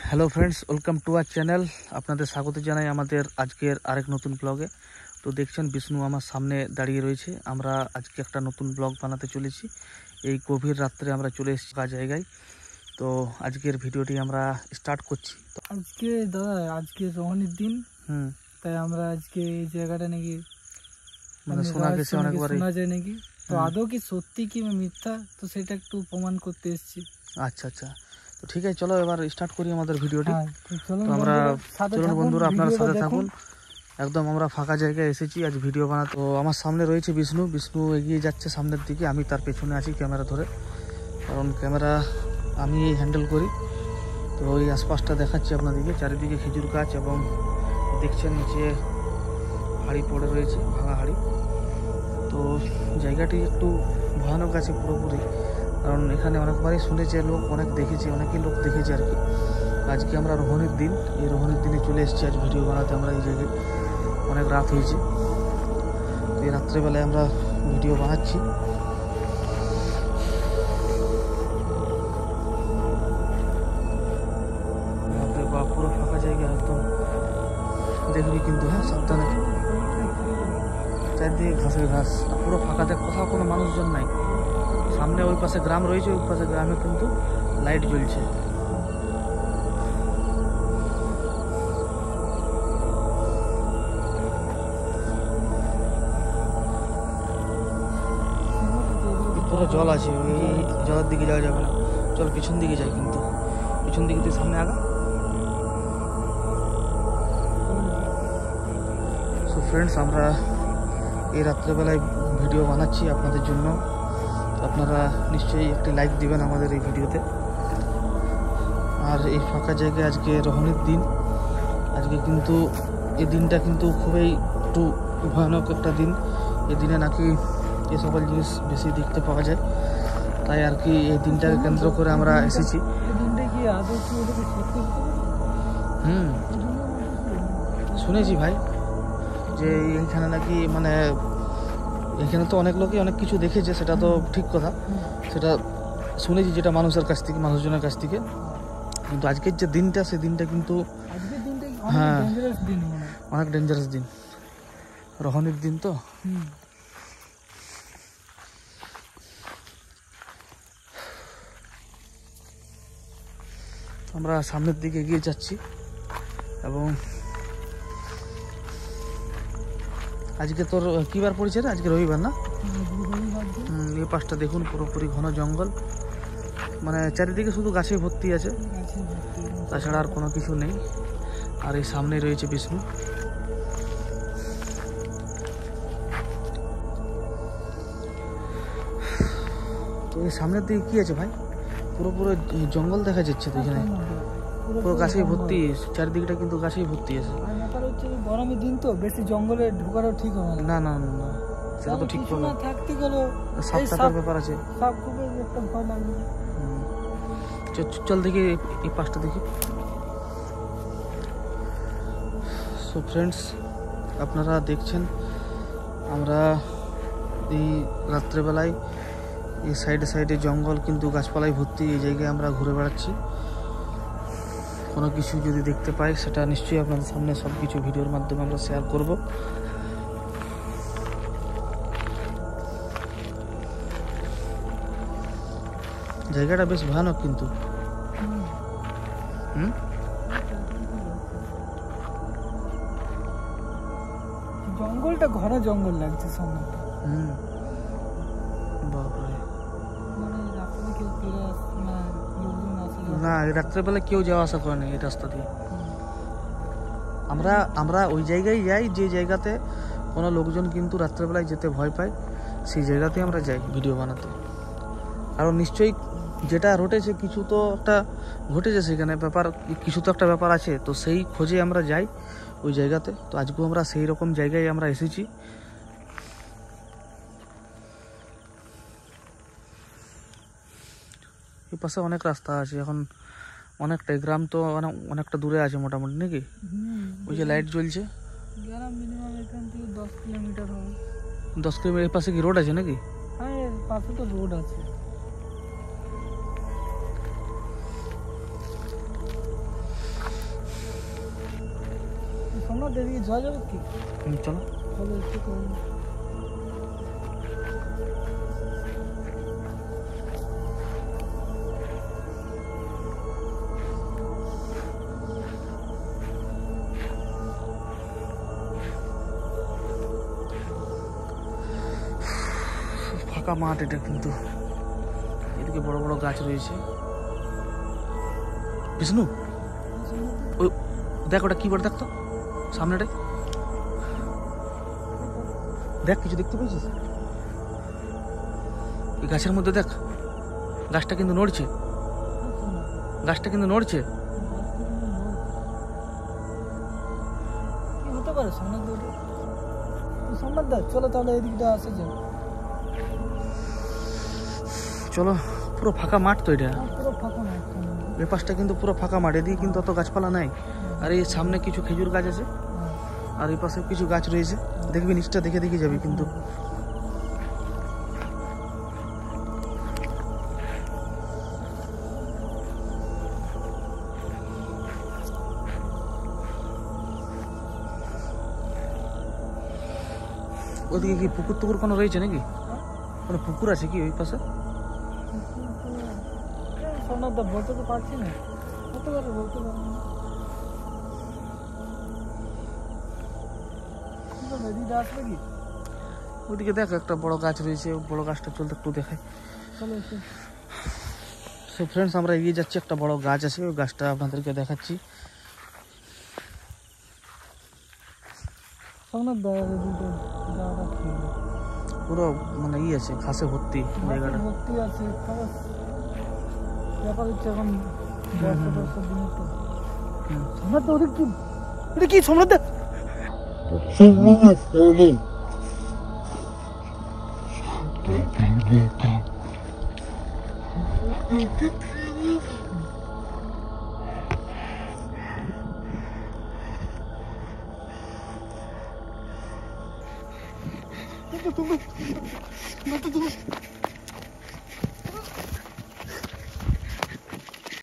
Hello friends, welcome to our channel. আপনাদের স্বাগত জানাই আমাদের আজকের আরেক নতুন ব্লগে। তো দেখছেন বিষ্ণু আমার সামনে দাঁড়িয়ে রয়েছে। আমরা আজকে একটা নতুন ব্লগ বানাতে চলেছি। এই গভীর রাত্রে আমরা চলে এসেছি জায়গায়। তো আজকের ভিডিওটি আমরা স্টার্ট করছি। তো আজকে দাদা আজকে রোহণীর দিন, তাই আমরা আজকে এই জায়গাটা নাকি মানে শোনা গেছে অনেকবার শোনা যায় নাকি, তো আদৌ কি সত্যি কি মিথ্যা, তো সেটা একটু প্রমাণ করতে এসেছি। আচ্ছা আচ্ছা, তো ঠিক আছে, চলো এবার স্টার্ট করি আমাদের ভিডিওটি। তো আমরা চলুন বন্ধুরা, আপনার সাথে থাকুন। একদম আমরা ফাঁকা জায়গায় এসেছি আজ ভিডিও বানাতে। তো আমার সামনে রয়েছে বিষ্ণু এগিয়ে যাচ্ছে সামনের দিকে, আমি তার পেছনে আছি ক্যামেরা ধরে, কারণ ক্যামেরা আমি হ্যান্ডেল করি। তো ওই আশপাশটা দেখাচ্ছি আপনাদেরকে, চারিদিকে খেজুর গাছ এবং দেখছেন নিচে হাড়ি পড়ে রয়েছে, ভাঙা হাড়ি। তো জায়গাটি একটু ভয়ানক আছে পুরোপুরি, কারণ এখানে অনেকবারই শুনেছে লোক, অনেকেই লোক দেখেছে আর কি। আজকে আমরা রোহণীর দিন, এই রোহণীর দিনে চলে এসেছি আজ ভিডিও বানাতে আমরা এই জায়গায়। অনেক রাত হয়েছে, তো এই রাত্রেবেলায় আমরা ভিডিও বানাচ্ছি। পুরো ফাঁকা জায়গা একদম, দেখবি কিন্তু, হ্যাঁ সাবধানে। চারদিকে ঘাসের ঘাস, পুরো ফাঁকা, দেখ কোথাও কোনো মানুষজন নাই। সামনে ওই পাশে গ্রাম রয়েছে, ওই পাশে গ্রামে কিন্তু লাইট জ্বলছে। পুরো জল আছে, ওই জলের দিকে যাওয়া যাবে না, চল পিছন দিকে যাই। কিন্তু পিছন দিকে তুই সামনে আগা। সো ফ্রেন্ডস, আমরা এই রাত্রেবেলায় ভিডিও বানাচ্ছি আপনাদের জন্য। আপনারা নিশ্চয়ই একটি লাইক দিবেন আমাদের এই ভিডিওতে। আর এই ফাঁকা জায়গায় আজকে রোহণীর দিন, আজকে কিন্তু এই দিনটা কিন্তু খুবই একটু ভয়ানক একটা দিন। এই দিনে নাকি এ সকল জিনিস বেশি দেখতে পাওয়া যায়, তাই আর কি এই দিনটাকে কেন্দ্র করে আমরা এসেছি। শুনেছি ভাই যে এইখানে নাকি, মানে এখানে তো অনেক লোকই অনেক কিছু দেখেছে, সেটা তো ঠিক কথা, সেটা শুনেছি যেটা মানুষজনের কাছ থেকে। কিন্তু আজকের যে দিনটা, সেই দিনটা কিন্তু হ্যাঁ অনেক ডেঞ্জারাস দিন, রোহণীর দিন। তো আমরা সামনের দিকে এগিয়ে যাচ্ছি এবং আজকে তোর কি বার পড়েছে রে? আজকে রবিবার না? এই পাশটা দেখুন পুরোপুরি ঘন জঙ্গল, মানে চারিদিকে শুধু গাছে ভর্তি আছে, তাছাড়া আর কোনো কিছু নেই। আর এই সামনে রয়েছে বিষ্ণু। তো এই সামনের দিকে কি আছে ভাই? পুরো জঙ্গল দেখা যাচ্ছে তো, এখানে পুরো গাছেই ভর্তি, চারিদিকটা কিন্তু গাছেই ভর্তি আছে। গরমের দিন তো বেশি জঙ্গলে ঢোকারও ঠিক হবে না, না না না, সেটা তো ঠিক হবে। থাকতে গেলে সাপের ব্যাপার আছে। সাপ খুবই একটা ভয় লাগবে। চল দেখি এই পাশটা দেখি। সো ফ্রেন্ডস, আপনারা দেখছেন আমরা এই রাত্রেবেলায় এই সাইডে জঙ্গল কিন্তু গাছপালায় ভর্তি, এই জায়গায় আমরা ঘুরে বেড়াচ্ছি। কোনো কিছু যদি দেখতে পাই সেটা নিশ্চয়ই আপনাদের সামনে সব কিছু ভিডিওর মাধ্যমে আমরা শেয়ার করব। জায়গাটা বেশ ভয়ানক কিন্তু। জঙ্গলটা ঘন জঙ্গল লাগছে সামনে। না, রাত্রেবেলা কেউ যাওয়া আসা করে না এই রাস্তা দিয়ে। আমরা ওই জায়গায় যাই যে জায়গাতে কোনো লোকজন কিন্তু রাত্রেবেলায় যেতে ভয় পায়, সেই জায়গাতে আমরা যাই ভিডিও বানাতে। কারণ নিশ্চয়ই যেটা ঘটেছে, কিছু তো একটা ঘটেছে সেখানে, কিছু তো একটা ব্যাপার আছে, তো সেই খোঁজে আমরা যাই ওই জায়গাতে। তো আজকেও আমরা সেই রকম জায়গায় আমরা এসেছি। এই পাশে অনেক রাস্তা আছে, এখন অনেকটাই গ্রাম তো অনেকটা দূরে আছে মোটামুটি নাকি। ওই যে লাইট জ্বলছে, গ্রাম মিনিমাম এখান থেকে 10 কিলোমিটার হবে। 10 কিলোমিটার। এই পাশে কি রোড আছে নাকি? হ্যাঁ, এর পাশে তো রোড আছে। সোমনাথ এদিকে যাওয়া যাবে কি? চলো চলো একটু করে। ফাঁকা মাঠ এটা, কিন্তু এদিকে বড় বড় গাছ রয়েছে। বিষ্ণু ওই দেখ, ওটা কি বলে দেখ তো সামনেটাই দেখ, কিছু দেখতে পেয়েছিস? এই গাছের মধ্যে দেখ, গাছটা কিন্তু নড়ছে, গাছটা কিন্তু নড়ছে। কি হতে পারে সোমনাথ দা? সোমনাথ দা চলো তাহলে এদিকটা আসে যাও। চলো, পুরো ফাঁকা মাঠ তো এটা, পুরো ফাঁকা মাঠ। এ পাশটা কিন্তু পুরো ফাঁকা মাঠ, এদিকে কিন্তু অত গাছপালা নাই। আর এই সামনে কিছু খেজুর গাছ আছে, আর এই পাশে কিছু গাছ রয়েছে, দেখবি নিচটা দেখে দেখে যাবি কিন্তু। ওদিকে কি পুকুর টুকুর কোনো রয়েছে নাকি? কোনো পুকুর আছে কি ওই পাশে? সোমনাথ দা বলতে তো পারছি না, হতে পারে, বলতে পারবো না। এদিকে আসবে কি? ওইদিকে দেখ একটা বড় গাছ রয়েছে, বড় গাছটা চলতে একটু দেখায়। চলো এসে। সো ফ্রেন্ডস, আমরা এগিয়ে যাচ্ছি, একটা বড় গাছ আছে, ওই গাছটা আপনাদেরকে দেখাচ্ছি। সোমনাথ দা এদিকে যাওয়াটা কি? পুরো মানে আছে, ঘাসে ভর্তি জায়গাটা। ভর্তি আছে, খবর ব্যাপার হচ্ছে এখন বর্ষার দিনে তো। সোমনাথ দা ওদিক কি? এটা কি সোমনাথ দা? তুমি